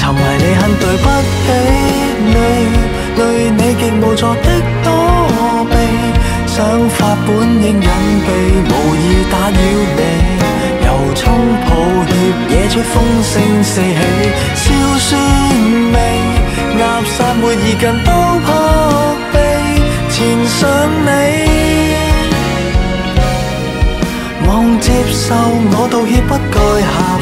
含为你很對不起你，對你極無助的躲避，想法本應隱秘，無意打擾你。由衷抱歉，惹出風聲四起，硝酸味，壓殺沒意近都撲避，纏上你。望接受我道歉不該客